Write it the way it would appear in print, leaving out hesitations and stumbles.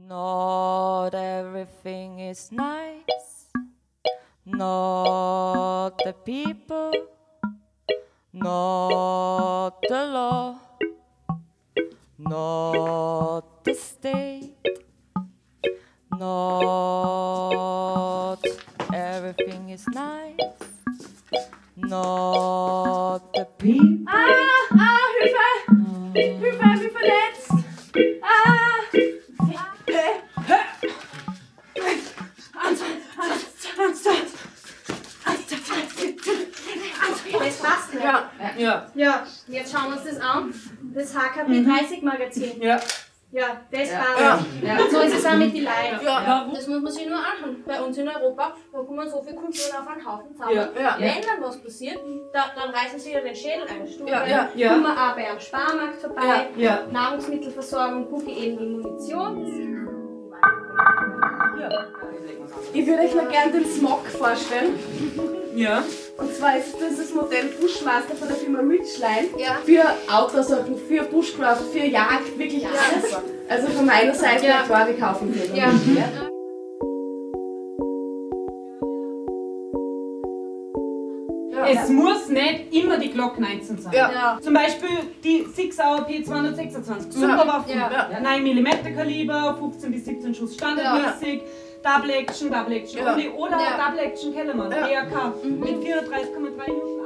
Not everything is nice, not the people, not the law, not the state, not everything is nice, not the people. Hilfe! Hilfe, ich bin verletzt! Das passt nicht. Ja. Jetzt schauen wir uns das an. Das HKP 30 Magazin. Ja. Ja, das passt. Und so ist es auch mit den Leuten. Ja. Das muss man sich nur anschauen. Bei uns in Europa, da kommen so viele Kulturen auf einen Haufen zusammen. Ja. Wenn dann was passiert, dann reißen sie ja den Schädel ein. Ja. Kommen wir auch bei einem Sparmarkt vorbei. Ja. Nahrungsmittelversorgung, gucke eben die Munition. Ich würde euch noch gerne den Smog vorstellen. Ja. Und zwar ist das Modell Bushmaster von der Firma Michelin Ja. für Outdoor-Sachen, für Bushcraft, für Jagd, wirklich alles. Also von meiner Seite Ja. klar, wir kaufen den. Ja. Es muss nicht immer die Glock 19 sein. Ja. Zum Beispiel die 6 Hour P226, super Waffen. Ja. 9 mm Kaliber, 15 bis 17 Schuss standardmäßig, Double Action Ja. Only oder Ja. Double Action Kellermann, Ja. DRK mit 430,3 Newton.